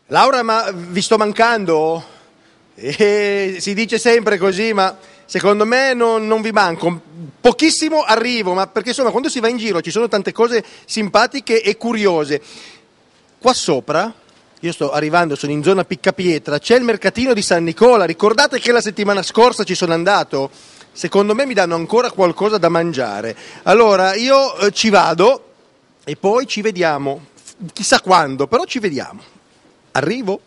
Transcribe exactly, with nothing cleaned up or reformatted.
Laura, ma vi sto mancando? Eh, si dice sempre così, ma secondo me non, non vi manco. Pochissimo arrivo, ma perché insomma quando si va in giro ci sono tante cose simpatiche e curiose. Qua sopra, io sto arrivando, sono in zona Piccapietra, c'è il mercatino di San Nicola. Ricordate che la settimana scorsa ci sono andato? Secondo me mi danno ancora qualcosa da mangiare. Allora io eh, ci vado e poi ci vediamo. Chissà quando, però ci vediamo. Arrivo.